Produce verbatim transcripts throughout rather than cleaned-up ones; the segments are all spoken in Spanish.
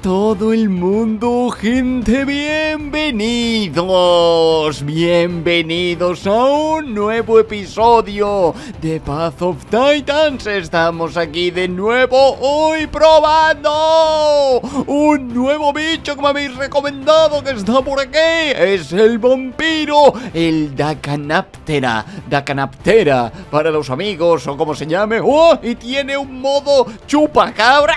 todo el mundo, gente, bienvenidos, bienvenidos a un nuevo episodio de Path of Titans. Estamos aquí de nuevo hoy probando un nuevo bicho que me habéis recomendado que está por aquí. Es el vampiro, el Dakanaptera, Dakanaptera para los amigos o como se llame. ¡Oh! Y tiene un modo chupacabra.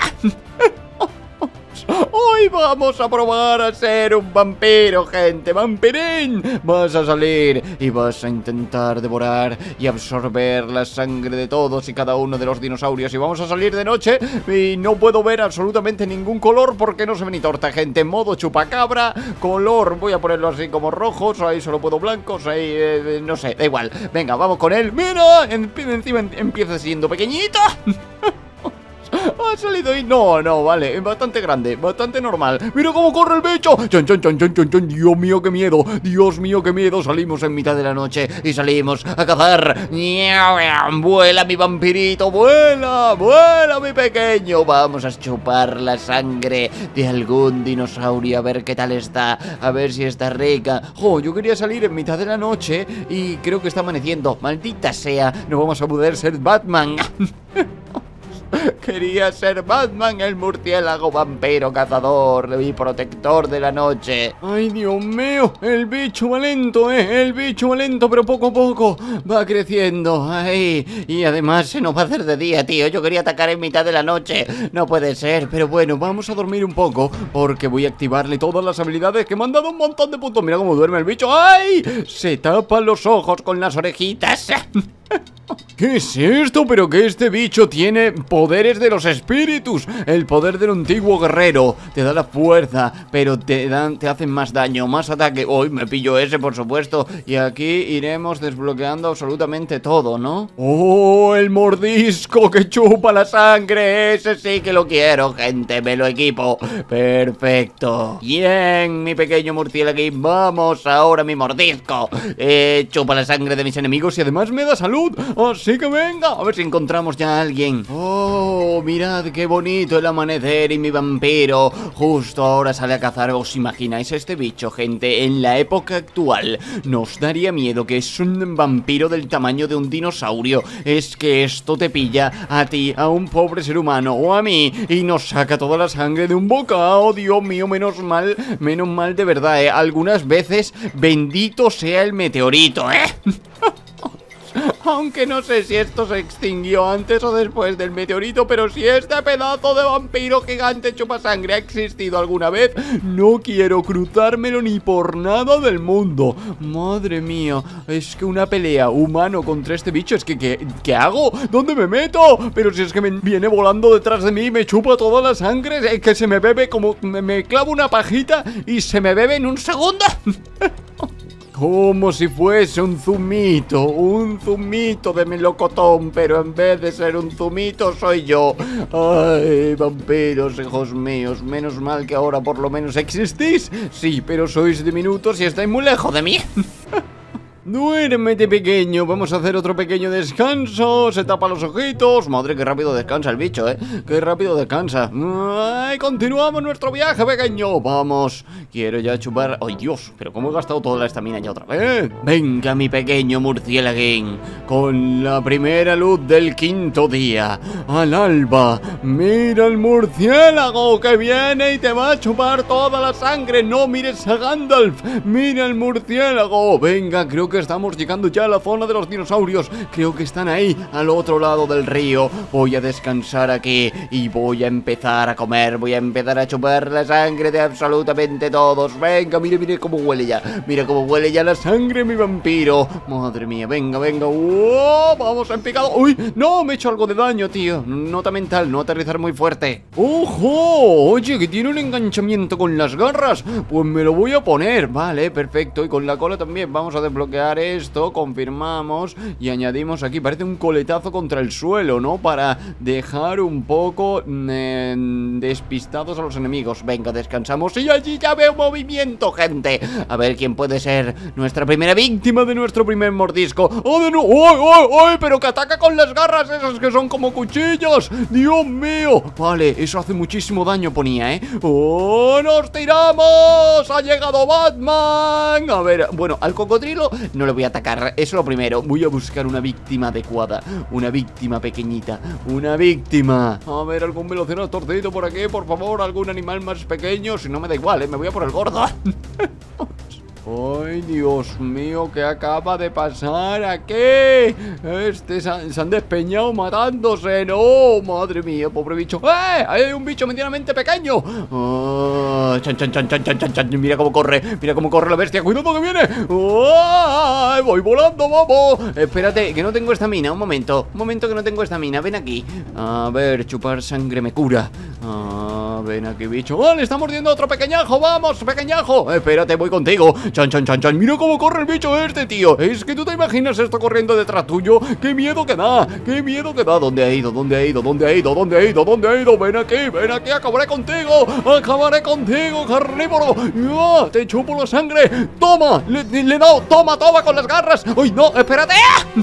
Hoy vamos a probar a ser un vampiro, gente, vampirín. Vas a salir y vas a intentar devorar y absorber la sangre de todos y cada uno de los dinosaurios. Y vamos a salir de noche y no puedo ver absolutamente ningún color porque no se ve ni torta, gente. Modo chupacabra, color, voy a ponerlo así como rojos, ahí solo puedo blancos, ahí eh, no sé, da igual. Venga, vamos con él. Mira, encima empieza siendo pequeñito. Ha salido ahí, no, no, vale, bastante grande, bastante normal. Mira cómo corre el bicho. Chan, chan, chan, chan, chan, chan. Dios mío, qué miedo, Dios mío, qué miedo. Salimos en mitad de la noche y salimos a cazar. Vuela mi vampirito, vuela, vuela mi pequeño. Vamos a chupar la sangre de algún dinosaurio, a ver qué tal está, a ver si está rica. Jo, yo quería salir en mitad de la noche y creo que está amaneciendo. Maldita sea, no vamos a poder ser Batman. Quería ser Batman, el murciélago vampiro cazador y protector de la noche. Ay, Dios mío, el bicho va lento, eh, el bicho va lento, pero poco a poco va creciendo. Ay, y además se nos va a hacer de día, tío. Yo quería atacar en mitad de la noche, no puede ser. Pero bueno, vamos a dormir un poco porque voy a activarle todas las habilidades que me han dado un montón de puntos. Mira cómo duerme el bicho. ¡Ay! Se tapa los ojos con las orejitas. ¿Qué es esto? Pero que este bicho tiene poderes de los espíritus. El poder del antiguo guerrero. Te da la fuerza, pero te dan, te hacen más daño, más ataque. Hoy me pillo ese, por supuesto. Y aquí iremos desbloqueando absolutamente todo, ¿no? ¡Oh! El mordisco que chupa la sangre. Ese sí que lo quiero, gente. Me lo equipo. Perfecto. Bien, mi pequeño murciélago. Vamos ahora, mi mordisco. Eh, chupa la sangre de mis enemigos y además me da salud. Así que venga, a ver si encontramos ya a alguien. Oh, mirad qué bonito el amanecer y mi vampiro justo ahora sale a cazar. ¿Os imagináis este bicho, gente? En la época actual nos daría miedo que es un vampiro del tamaño de un dinosaurio. Es que esto te pilla a ti, a un pobre ser humano o a mí y nos saca toda la sangre de un bocado. Dios mío, menos mal, menos mal de verdad, ¿eh? Algunas veces bendito sea el meteorito, ¿eh? Aunque no sé si esto se extinguió antes o después del meteorito, pero si este pedazo de vampiro gigante chupa sangre ha existido alguna vez, no quiero cruzármelo ni por nada del mundo. Madre mía, es que una pelea humano contra este bicho, es que ¿qué, qué hago? ¿Dónde me meto? Pero si es que me viene volando detrás de mí y me chupa toda la sangre, es que se me bebe como... me, me clavo una pajita y se me bebe en un segundo. Como si fuese un zumito, un zumito de melocotón, pero en vez de ser un zumito soy yo. Ay, vampiros, hijos míos, menos mal que ahora por lo menos existís. Sí, pero sois diminutos y estáis muy lejos de mí. Duérmete, pequeño, vamos a hacer otro pequeño descanso. Se tapa los ojitos. Madre, qué rápido descansa el bicho, eh. Qué rápido descansa. Ay, continuamos nuestro viaje, pequeño. Vamos, quiero ya chupar. Ay, Dios, pero cómo he gastado toda la estamina ya otra vez. Venga, mi pequeño murciélaguín, con la primera luz del quinto día, al alba. Mira el murciélago que viene y te va a chupar toda la sangre. No mires a Gandalf, mira el murciélago. Venga, creo que estamos llegando ya a la zona de los dinosaurios. Creo que están ahí, al otro lado del río. Voy a descansar aquí y voy a empezar a comer. Voy a empezar a chupar la sangre de absolutamente todos. Venga, mire, mire cómo huele ya. Mira cómo huele ya la sangre, mi vampiro. Madre mía, venga, venga. ¡Oh! Vamos en picado. ¡Uy! No, me he hecho algo de daño, tío. Nota mental, no aterrizar muy fuerte. ¡Ojo! Oye, que tiene un enganchamiento con las garras. Pues me lo voy a poner. Vale, perfecto. Y con la cola también. Vamos a desbloquear crear esto, confirmamos y añadimos aquí, parece un coletazo contra el suelo, ¿no? Para dejar un poco eh, despistados a los enemigos. Venga, descansamos y allí ya veo movimiento, gente. A ver quién puede ser nuestra primera víctima de nuestro primer mordisco. ¡Oh, de nuevo! ¡Ay, ay, ay! Pero que ataca con las garras esas que son como cuchillos. ¡Dios mío! Vale, eso hace muchísimo daño, ponía, ¿eh? ¡Oh, nos tiramos! ¡Ha llegado Batman! A ver, bueno, al cocodrilo no le voy a atacar. Eso lo primero. Voy a buscar una víctima adecuada. Una víctima pequeñita. Una víctima. A ver, algún velociraptorcito por aquí, por favor. Algún animal más pequeño. Si no me da igual, ¿eh? Me voy a por el gordo. ¡Ay, Dios mío! ¿Qué acaba de pasar aquí? Este se han, se han despeñado matándose. ¡No! ¡Madre mía! ¡Pobre bicho! ¡Eh! ¡Hay un bicho medianamente pequeño! Oh, chan, chan, chan, chan, chan, chan, chan. Mira cómo corre. Mira cómo corre la bestia. ¡Cuidado que viene! ¡Oh! ¡Voy volando, vamos! Espérate, que no tengo estamina. Un momento. Un momento que no tengo estamina. Ven aquí. A ver, chupar sangre me cura. Ah, ven aquí, bicho. ¡Vale! ¡Está mordiendo otro pequeñajo! ¡Vamos, pequeñajo! Espérate, voy contigo. Chan, chan, chan, chan. Mira cómo corre el bicho este, tío. Es que tú te imaginas esto corriendo detrás tuyo. ¡Qué miedo que da! ¡Qué miedo que da! ¿Dónde ha ido? ¿Dónde ha ido? ¿Dónde ha ido? ¿Dónde ha ido? ¿Dónde ha ido? Ven aquí, ven aquí. Acabaré contigo. Acabaré contigo, carnívoro. ¡Ah! Te chupo la sangre. ¡Toma! Le, le he dado. ¡Toma, toma con las garras! ¡Uy, no! ¡Espérate!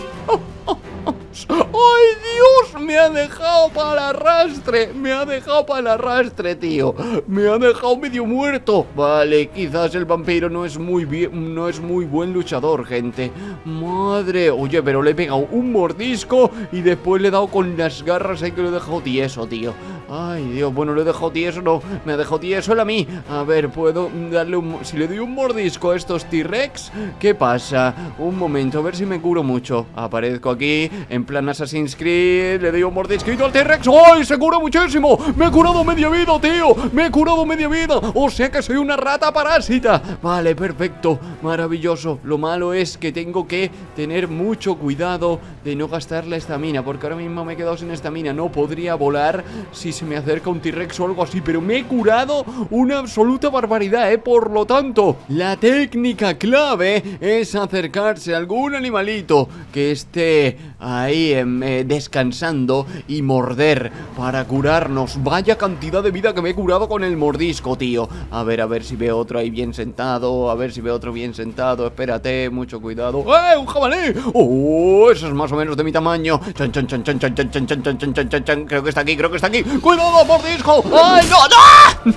¡Ay, Dios! Me ha dejado para el arrastre. Me ha dejado para el arrastre, tío. Me ha dejado medio muerto. Vale, quizás el vampiro no es muy bien, no es muy buen luchador, gente. Madre. Oye, pero le he pegado un mordisco y después le he dado con las garras ahí que lo he dejado tieso, tío. Ay, Dios, bueno, lo he dejado tieso, no. Me ha dejado tieso él a mí. A ver, puedo darle un... Si le doy un mordisco a estos T-Rex, ¿qué pasa? Un momento, a ver si me curo mucho. Aparezco aquí, en plan Assassin's Creed. Le doy un mordisquito al T-Rex. ¡Ay, se cura muchísimo! Me he curado media vida, tío. Me he curado media vida. O sea que soy una rata parásita. Vale, perfecto. Maravilloso. Lo malo es que tengo que tener mucho cuidado de no gastar la estamina, porque ahora mismo me he quedado sin estamina. No podría volar si se me acerca un T-Rex o algo así, pero me he curado una absoluta barbaridad, ¿eh? Por lo tanto, la técnica clave es acercarse a algún animalito que esté ahí eh, descansando y morder para curarnos. Vaya cantidad de vida que me he curado con el mordisco, tío. A ver, a ver si veo otro ahí bien sentado. A ver si veo otro bien sentado. Espérate, mucho cuidado. ¡Eh, un jabalí! ¡Oh, eso es más o menos de mi tamaño! Chan, chan, chan, chan, chan, chan, chan, chan, chan, chan, chan, chan. Creo que está aquí, creo que está aquí. ¡Cuidado, mordisco! ¡Ay, no, no!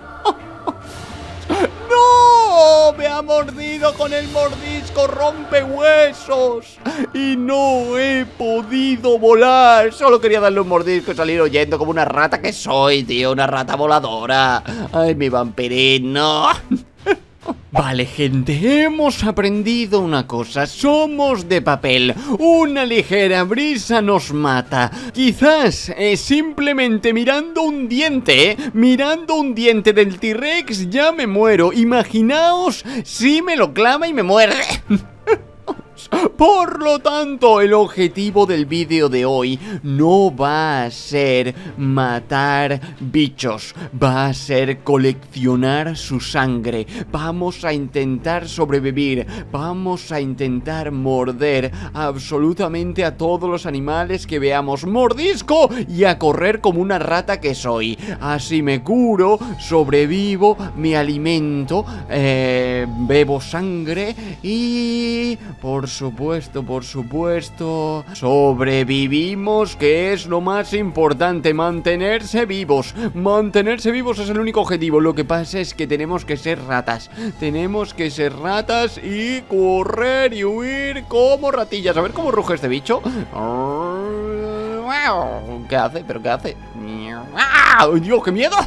¡No! Me ha mordido con el mordisco rompehuesos y no he podido volar. Solo quería darle un mordisco y salir huyendo como una rata que soy, tío. Una rata voladora. ¡Ay, mi vampirino! Vale, gente, hemos aprendido una cosa. Somos de papel. Una ligera brisa nos mata. Quizás eh, simplemente mirando un diente, eh, mirando un diente del T-Rex ya me muero. Imaginaos si me lo clava y me muerde. Por lo tanto, el objetivo del vídeo de hoy no va a ser matar bichos, va a ser coleccionar su sangre. Vamos a intentar sobrevivir, vamos a intentar morder absolutamente a todos los animales que veamos. ¡Mordisco! Y a correr como una rata que soy. Así me curo, sobrevivo, me alimento, eh, bebo sangre y... por supuesto, por supuesto, sobrevivimos, que es lo más importante. Mantenerse vivos. Mantenerse vivos es el único objetivo. Lo que pasa es que tenemos que ser ratas. Tenemos que ser ratas y correr y huir como ratillas. A ver cómo ruge este bicho. ¿Qué hace? ¿Pero qué hace? ¡Ay, Dios, qué miedo!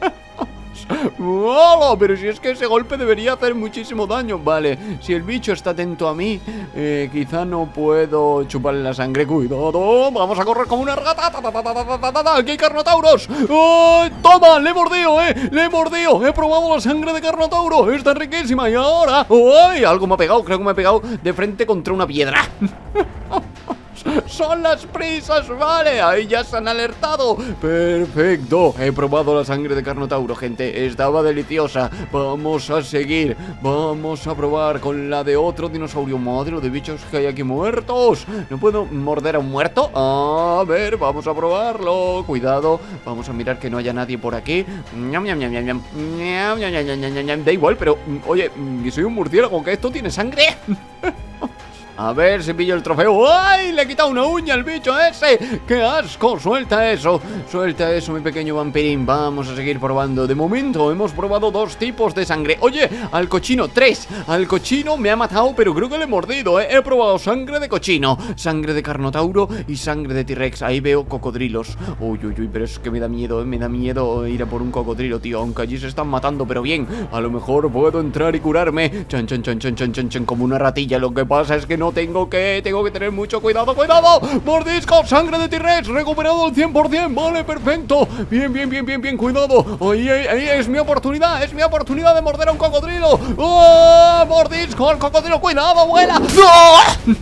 ¡Hola! Pero si es que ese golpe debería hacer muchísimo daño. Vale, si el bicho está atento a mí, eh, quizá no puedo chuparle la sangre. Cuidado, vamos a correr como una rata. ¡Aquí hay carnotauros! ¡Oh, toma! ¡Le he mordido, eh! ¡Le he mordido! ¡He probado la sangre de carnotauro! ¡Está riquísima! Y ahora... ¡Ay! Algo me ha pegado, creo que me ha pegado de frente contra una piedra. son las prisas? Vale, ahí ya se han alertado. Perfecto, he probado la sangre de Carnotauro, gente. Estaba deliciosa. Vamos a seguir. Vamos a probar con la de otro dinosaurio. Madre de bichos que hay aquí muertos. ¿No puedo morder a un muerto? A ver, vamos a probarlo. Cuidado, vamos a mirar que no haya nadie por aquí. Ñam, ñam, ñam, ñam, ñam. Ñam, ñam, ñam, ñam, ñam, ñam. Da igual, pero oye, soy un murciélago, que esto tiene sangre. A ver si pillo el trofeo. ¡Ay! Le he quitado una uña al bicho ese. ¡Qué asco! Suelta eso. Suelta eso, mi pequeño vampirín. Vamos a seguir probando. De momento hemos probado dos tipos de sangre. Oye, al cochino, tres. Al cochino me ha matado, pero creo que le he mordido, ¿eh? He probado sangre de cochino, sangre de Carnotauro y sangre de T-Rex. Ahí veo cocodrilos. Uy, uy, uy, pero es que me da miedo, ¿eh? Me da miedo ir a por un cocodrilo, tío. Aunque allí se están matando, pero bien. A lo mejor puedo entrar y curarme. Chan, chan, chan, chan, chan, chan, chan, como una ratilla. Lo que pasa es que no tengo que, tengo que tener mucho cuidado, cuidado. Mordisco, sangre de T-Rex, recuperado al cien por cien, vale, perfecto. Bien, bien, bien, bien, bien, cuidado. Ahí, ahí, ahí es mi oportunidad, es mi oportunidad de morder a un cocodrilo. ¡Oh! Mordisco al cocodrilo, cuidado, vuela. ¡No!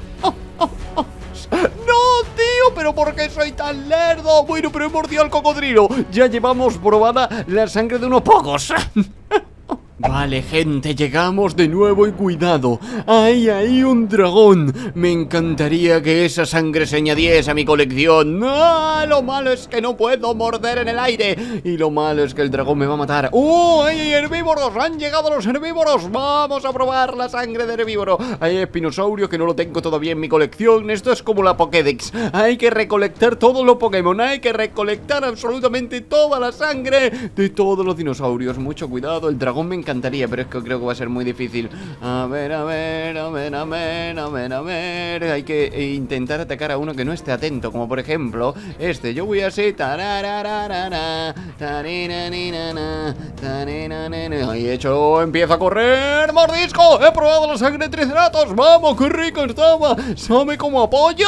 ¡No, tío! ¿Pero por qué soy tan lerdo? Bueno, pero he mordido al cocodrilo. Ya llevamos probada la sangre de unos pocos. Vale, gente, llegamos de nuevo y cuidado. ¡Hay ahí un dragón! Me encantaría que esa sangre se añadiese a mi colección. ¡Ah! Lo malo es que no puedo morder en el aire. Y lo malo es que el dragón me va a matar. ¡Oh! ¡Hay herbívoros! ¡Han llegado los herbívoros! ¡Vamos a probar la sangre de herbívoro! Hay espinosaurio que no lo tengo todavía en mi colección. Esto es como la Pokédex. Hay que recolectar todos los Pokémon. Hay que recolectar absolutamente toda la sangre de todos los dinosaurios. Mucho cuidado, el dragón me encanta. Encantaría, pero es que creo que va a ser muy difícil. A ver, a ver, a ver, a ver, a ver, a ver. Hay que intentar atacar a uno que no esté atento, como por ejemplo este. Yo voy así. Ahí he hecho, empiezo a correr. ¡Mordisco! He probado la sangre de Triceratops. ¡Vamos, qué rico estaba! ¡Sabe como a pollo!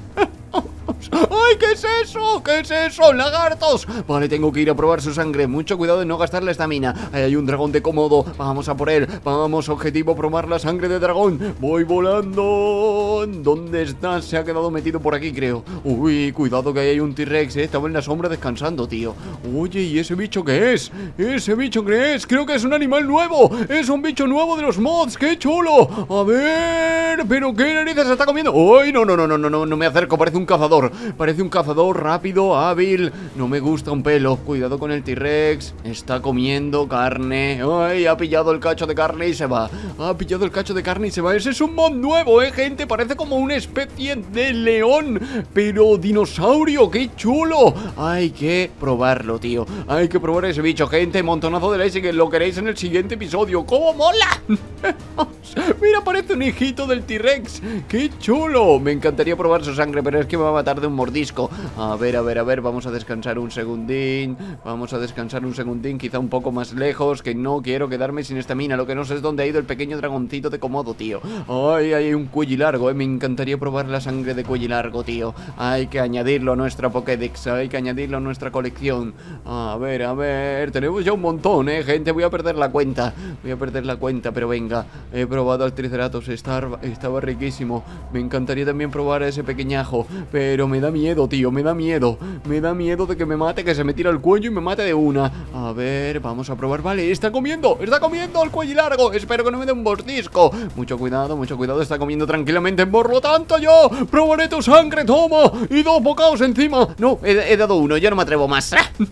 ¡Ay, qué es eso! ¿Qué es eso? ¡Lagartos! Vale, tengo que ir a probar su sangre. Mucho cuidado de no gastar la estamina. Ahí hay un dragón de Komodo. Vamos a por él. Vamos, objetivo, probar la sangre de dragón. Voy volando. ¿Dónde está? Se ha quedado metido por aquí, creo. Uy, cuidado que ahí hay un T-Rex, ¿eh? Estaba en la sombra descansando, tío. Oye, ¿y ese bicho qué es? ¿Ese bicho qué es? Creo que es un animal nuevo. Es un bicho nuevo de los mods. ¡Qué chulo! A ver... ¿Pero qué narices se está comiendo? ¡Uy! No, no, no, no, no, no, no me acerco. Parece un cazador. Parece un cazador rápido, hábil. No me gusta un pelo. Cuidado con el T-Rex. Está comiendo carne. Ay, ha pillado el cacho de carne y se va. Ha pillado el cacho de carne y se va. Ese es un mod nuevo, eh, gente. Parece como una especie de león, pero dinosaurio. ¡Qué chulo! Hay que probarlo, tío. Hay que probar ese bicho, gente. Montonazo de likes y que lo queréis en el siguiente episodio. ¡Cómo mola! Mira, parece un hijito del T-Rex. ¡Qué chulo! Me encantaría probar su sangre, pero es que me va a matar de un mordisco. A ver, a ver, a ver, vamos a descansar un segundín. Vamos a descansar un segundín, quizá un poco más lejos, que no quiero quedarme sin estamina. Lo que no sé es dónde ha ido el pequeño dragoncito de Komodo, tío. Ay, hay un cuellilargo, eh. Me encantaría probar la sangre de cuellilargo, tío. Hay que añadirlo a nuestra Pokédex. Hay que añadirlo a nuestra colección. A ver, a ver, tenemos ya un montón, eh, gente. Voy a perder la cuenta. Voy a perder la cuenta, pero venga. He probado al Triceratops, estaba, estaba riquísimo. Me encantaría también probar a ese pequeñajo, pero me da miedo, tío, me da miedo. Me da miedo de que me mate, que se me tire al cuello y me mate de una. A ver, vamos a probar. Vale, está comiendo, está comiendo el cuello largo. Espero que no me dé un mordisco. Mucho cuidado, mucho cuidado, está comiendo tranquilamente. Por lo tanto yo probaré tu sangre, toma. Y dos bocados encima. No, he, he dado uno, ya no me atrevo más.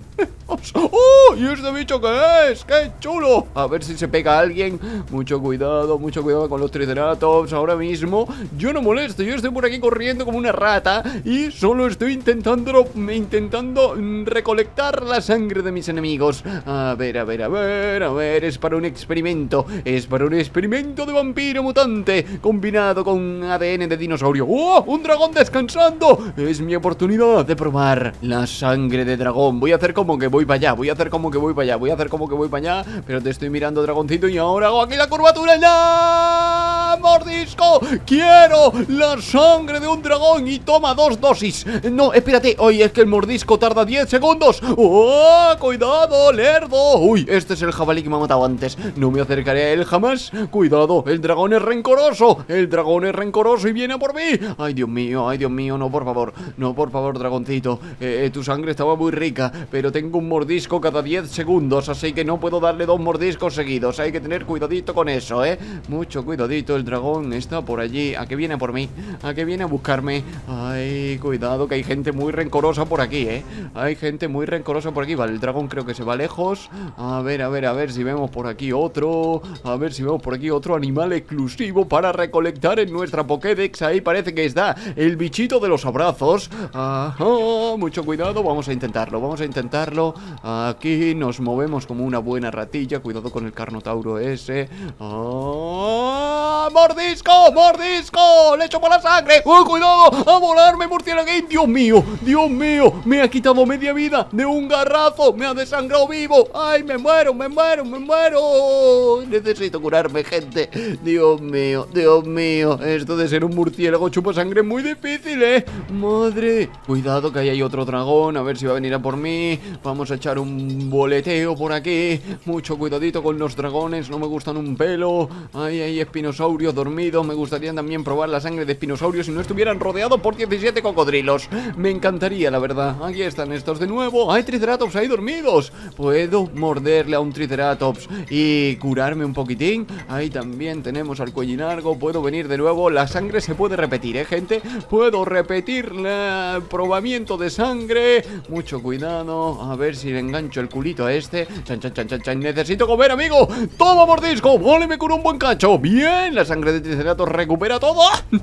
¡Oh! ¿Y este bicho qué es? ¡Qué chulo! A ver si se pega a alguien. Mucho cuidado, mucho cuidado con los Triceratops. Ahora mismo yo no molesto. Yo estoy por aquí corriendo como una rata y solo estoy intentando Intentando recolectar la sangre de mis enemigos. A ver, a ver, a ver, a ver. Es para un experimento. Es para un experimento de vampiro mutante combinado con A D N de dinosaurio. ¡Oh! ¡Un dragón descansando! Es mi oportunidad de probar la sangre de dragón. Voy a hacer como que voy para allá. Voy a hacer como que voy para allá. Voy a hacer como que voy para allá. Pero te estoy mirando, dragoncito. Y ahora hago aquí la curvatura. ¡No! ¡Mordisco! ¡Quiero la sangre de un dragón! Y toma dos dosis. No, espérate. Oye, es que el mordisco tarda diez segundos. ¡Oh! ¡Cuidado, lerdo! Uy, este es el jabalí que me ha matado antes. No me acercaré a él jamás. Cuidado, el dragón es rencoroso. El dragón es rencoroso y viene a por mí. Ay, Dios mío, ay, Dios mío. No, por favor. No, por favor, dragoncito. Eh, eh, tu sangre estaba muy rica, pero tengo un mordisco cada diez segundos, así que no puedo darle dos mordiscos seguidos. Hay que tener cuidadito con eso, ¿eh? Mucho cuidadito. El dragón está por allí. ¿A qué viene por mí? ¿A qué viene a buscarme? Ay, cuidado, que hay gente muy rencorosa por aquí, ¿eh? Hay gente muy rencorosa por aquí. Vale, el dragón creo que se va lejos. A ver, a ver, a ver si vemos por aquí otro. A ver si vemos por aquí otro animal exclusivo para recolectar en nuestra Pokédex. Ahí parece que está el bichito de los abrazos. Ajá, mucho cuidado. Vamos a intentarlo, vamos a intentarlo. Aquí nos movemos como una buena ratilla. Cuidado con el Carnotauro ese. ¡Ah! ¡Mordisco! ¡Mordisco! ¡Le echo por la sangre! ¡Oh, cuidado! ¡A volarme, murciélago! ¡Dios mío! ¡Dios mío! Me ha quitado media vida de un garrazo. Me ha desangrado vivo. ¡Ay, me muero, me muero, me muero! Necesito curarme, gente. Dios mío, Dios mío. Esto de ser un murciélago chupa sangre es muy difícil, ¿eh? Madre. Cuidado que ahí hay otro dragón. A ver si va a venir a por mí. Vamos a echar un boleteo por aquí. Mucho cuidadito con los dragones. No me gustan un pelo. Ahí hay espinosaurios dormidos. Me gustaría también probar la sangre de espinosaurios si no estuvieran rodeados por diecisiete cocodrilos. Me encantaría, la verdad. Aquí están estos de nuevo. Hay triceratops ahí dormidos. Puedo morderle a un triceratops y curarme un poquitín. Ahí también tenemos al cuellinargo. Puedo venir de nuevo. La sangre se puede repetir, ¿eh, gente? Puedo repetir el probamiento de sangre. Mucho cuidado. A ver si le engancho el culito a este. Chan, chan, chan, chan, chan. Necesito comer, amigo. Toma, mordisco. Vale, me curo un buen cacho. Bien, la sangre de triceratops recupera todo.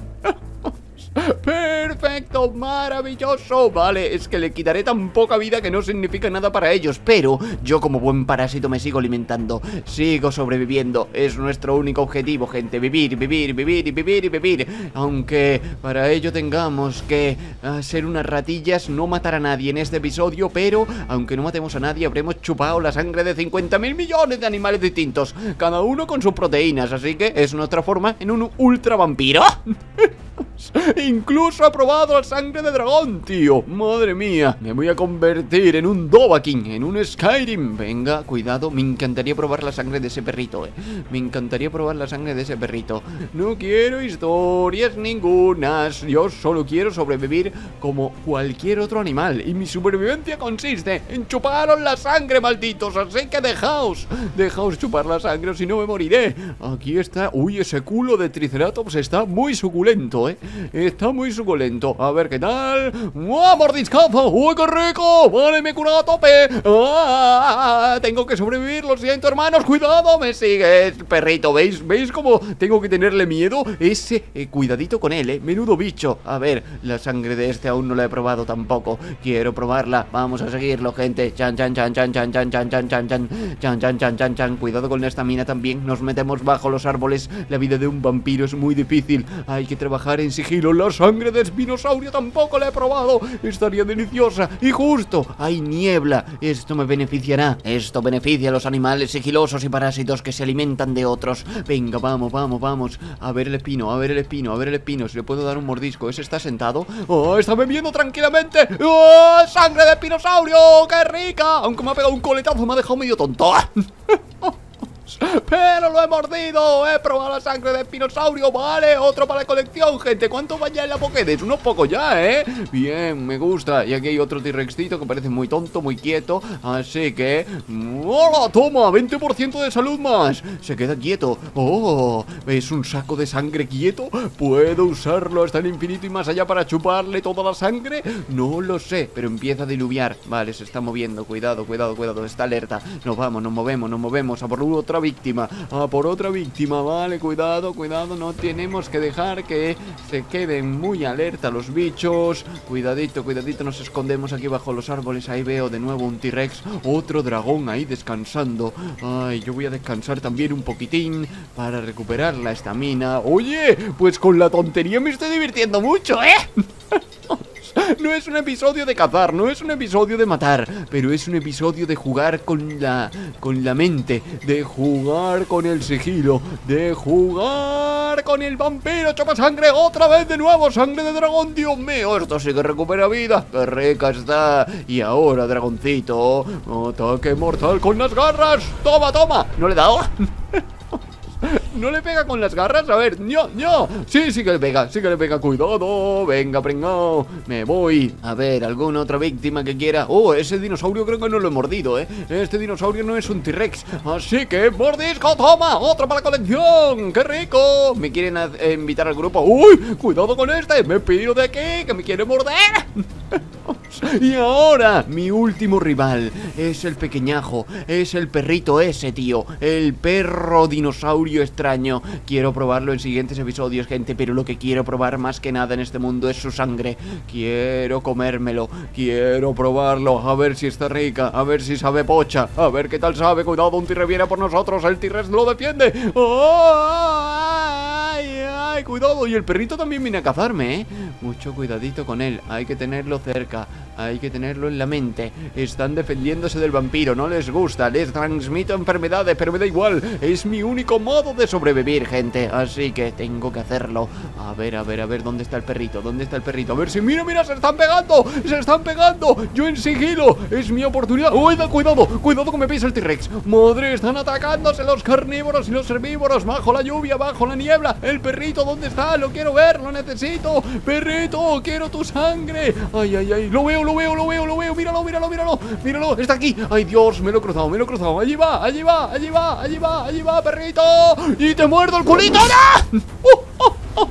Perfecto, maravilloso. Vale, es que le quitaré tan poca vida que no significa nada para ellos. Pero yo como buen parásito me sigo alimentando. Sigo sobreviviendo. Es nuestro único objetivo, gente. Vivir, vivir, vivir y vivir y vivir. Aunque para ello tengamos que uh, ser unas ratillas, no matar a nadie en este episodio. Pero aunque no matemos a nadie, habremos chupado la sangre de cincuenta mil millones de animales distintos, cada uno con sus proteínas. Así que es nuestra forma en un ultra vampiro. Incluso ha probado la sangre de dragón, tío. Madre mía, me voy a convertir en un Dovahkiin, en un Skyrim. Venga, cuidado, me encantaría probar la sangre de ese perrito, eh. Me encantaría probar la sangre de ese perrito. No quiero historias ningunas. Yo solo quiero sobrevivir como cualquier otro animal. Y mi supervivencia consiste en chuparos la sangre, malditos. Así que dejaos, dejaos chupar la sangre o si no me moriré. Aquí está, uy, ese culo de triceratops está muy suculento, eh. Está muy suculento. A ver qué tal. ¡Wow, mordiscazo! ¡Uy, qué rico! Vale, me he curado a tope. ¡Ah! Tengo que sobrevivir, lo siento, hermanos. Cuidado, me sigues, perrito. ¿Veis? ¿Veis cómo tengo que tenerle miedo? Ese, eh, cuidadito con él, eh. Menudo bicho. A ver, la sangre de este aún no la he probado tampoco. Quiero probarla. Vamos a seguirlo, gente. Chan, chan, chan, chan, chan, chan, chan, chan, chan, chan, chan, chan, chan, chan, chan. Cuidado con la estamina también. Nos metemos bajo los árboles. La vida de un vampiro es muy difícil. Hay que trabajar en sigilo. La sangre de espinosaurio tampoco la he probado. Estaría deliciosa. Y justo hay niebla. Esto me beneficiará. Esto beneficia a los animales sigilosos y parásitos que se alimentan de otros. Venga, vamos, vamos, vamos. A ver el espino, a ver el espino, a ver el espino. Si le puedo dar un mordisco. ¿Ese está sentado? ¡Oh, está bebiendo tranquilamente! ¡Oh, sangre de espinosaurio! ¡Qué rica! Aunque me ha pegado un coletazo, me ha dejado medio tonto. Pero lo he mordido. He probado la sangre de espinosaurio. Vale, otro para la colección, gente. ¿Cuánto vaya en la Pokédex? Unos pocos ya, ¿eh? Bien, me gusta. Y aquí hay otro T-Rexcito que parece muy tonto, muy quieto. Así que... ¡hola! Toma, veinte por ciento de salud más. Se queda quieto. ¡Oh! ¿Es un saco de sangre quieto? ¿Puedo usarlo hasta el infinito y más allá para chuparle toda la sangre? No lo sé, pero empieza a diluviar. Vale, se está moviendo. Cuidado, cuidado, cuidado. Está alerta. Nos vamos, nos movemos, nos movemos. A por otra víctima, a por otra víctima. Vale, cuidado, cuidado. No tenemos que dejar que se queden muy alerta los bichos. Cuidadito, cuidadito. Nos escondemos aquí bajo los árboles. Ahí veo de nuevo un T-Rex. Otro dragón ahí descansando. Ay, yo voy a descansar también un poquitín para recuperar la estamina. Oye, pues con la tontería me estoy divirtiendo mucho, ¿eh? No es un episodio de cazar, no es un episodio de matar, pero es un episodio de jugar con la, con la mente, de jugar con el sigilo, de jugar con el vampiro. Chupa sangre, otra vez de nuevo, sangre de dragón. Dios mío, esto sí que recupera vida. Qué rica está. Y ahora, dragoncito, ataque mortal con las garras. Toma, toma. ¿No le he dado? No le pega con las garras, a ver, no, no. Sí, sí que le pega, sí que le pega, cuidado. Venga, pringao, me voy. A ver, alguna otra víctima que quiera. Oh, ese dinosaurio creo que no lo he mordido, eh Este dinosaurio no es un T-Rex, así que mordisco, toma, otro para la colección. ¡Qué rico! ¿Me quieren eh, invitar al grupo? ¡Uy! Cuidado con este, me piro de aquí, que me quiere morder. Y ahora, mi último rival es el pequeñajo, es el perrito ese, tío. El perro dinosaurio extraño. Quiero probarlo en siguientes episodios, gente, pero lo que quiero probar más que nada en este mundo es su sangre. Quiero comérmelo, quiero probarlo, a ver si está rica, a ver si sabe pocha, a ver qué tal sabe. Cuidado, un T-Rex viene por nosotros, el T-Rex lo defiende. ¡Oh! ¡Ay, ay! Cuidado, y el perrito también viene a cazarme, ¿eh? Mucho cuidadito con él, hay que tenerlo cerca, hay que tenerlo en la mente. Están defendiéndose del vampiro, no les gusta, les transmito enfermedades, pero me da igual, es mi único modo de sobrevivir, gente, así que tengo que hacerlo. A ver, a ver, a ver, ¿dónde está el perrito? ¿Dónde está el perrito? A ver si, mira, mira, se están pegando, se están pegando, yo en sigilo, es mi oportunidad. ¡Uy, cuidado, cuidado que me pisa el T-Rex! ¡Madre, están atacándose los carnívoros y los herbívoros! Bajo la lluvia, bajo la niebla, el perrito, ¿dónde está? Lo quiero ver, lo necesito, perrito, quiero tu sangre. Ay, ay, ay, lo veo, lo veo, lo veo, lo veo, míralo, míralo, míralo, míralo, está aquí. Ay, Dios, me lo he cruzado, me lo he cruzado. Allí va, allí va, allí va, allí va, allí va, perrito. Y te muerdo el culito. ¡No! ¡Uh! ¡Oh! ¡Oh!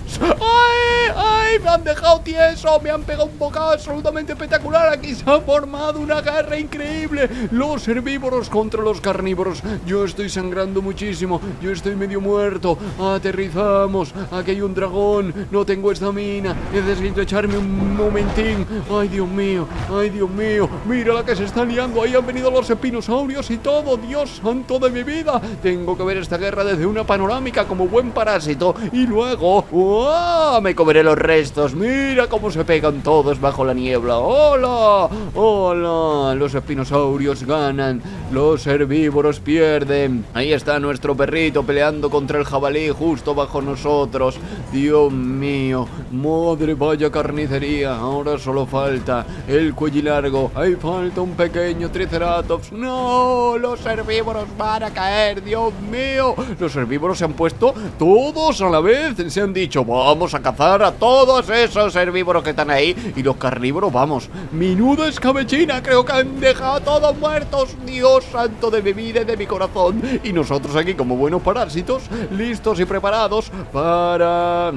¡Ay! ¡Ay! Me han dejado tieso, me han pegado un bocado absolutamente espectacular. Aquí se ha formado una guerra increíble. Los herbívoros contra los carnívoros. Yo estoy sangrando muchísimo, yo estoy medio muerto. Aterrizamos, aquí hay un dragón. No tengo estamina, necesito echarme un momentín. Ay, Dios mío, ay, Dios mío. Mira la que se está liando, ahí han venido los espinosaurios y todo. Dios santo de mi vida, tengo que ver esta guerra desde una panorámica como buen parásito. Y luego, ¡oh! Me comeré los restos. Mira cómo se pegan todos bajo la niebla. ¡Hola! ¡Hola! Los espinosaurios ganan, los herbívoros pierden. Ahí está nuestro perrito peleando contra el jabalí justo bajo nosotros. Dios mío, madre, vaya carnicería. Ahora solo falta el cuellilargo. Ahí falta un pequeño triceratops. ¡No! Los herbívoros van a caer. Dios mío, los herbívoros se han puesto todos a la vez. Se han dicho, vamos a cazar a todos esos herbívoros que están ahí. Y los carnívoros, vamos, menuda escabechina. Creo que han dejado a todos muertos. Dios santo de mi vida y de mi corazón. Y nosotros aquí como buenos parásitos, listos y preparados para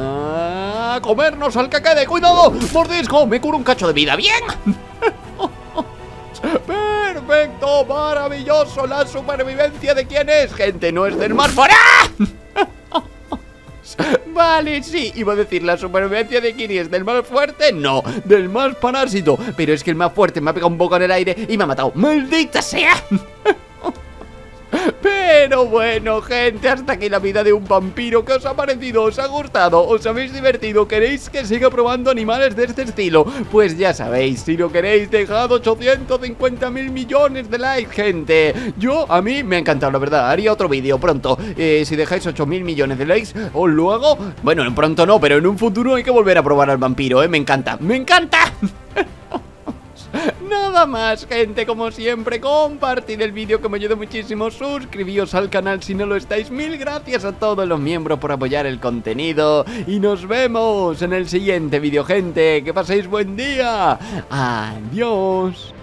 ah, comernos al que quede. ¡Cuidado! ¡Mordisco! Me curo un cacho de vida. ¡Bien! ¡Perfecto! ¡Maravilloso! La supervivencia de quién es, gente, no es del más fuera. Vale, sí, iba a decir la supervivencia de quién es, del más fuerte, no, del más parásito. Pero es que el más fuerte me ha pegado un poco en el aire y me ha matado. ¡Maldita sea! Pero bueno, gente, hasta aquí la vida de un vampiro. ¿Qué os ha parecido? ¿Os ha gustado? ¿Os habéis divertido? ¿Queréis que siga probando animales de este estilo? Pues ya sabéis, si lo queréis, dejad ochocientos cincuenta mil millones de likes, gente. Yo, a mí me ha encantado, la verdad. Haría otro vídeo pronto. eh, Si dejáis ocho mil millones de likes, os lo hago. Bueno, en pronto no, pero en un futuro hay que volver a probar al vampiro, ¿eh? Me encanta, me encanta. Nada más, gente, como siempre, compartid el vídeo que me ayuda muchísimo. Suscribíos al canal si no lo estáis. Mil gracias a todos los miembros por apoyar el contenido. Y nos vemos en el siguiente vídeo, gente. Que paséis buen día. Adiós.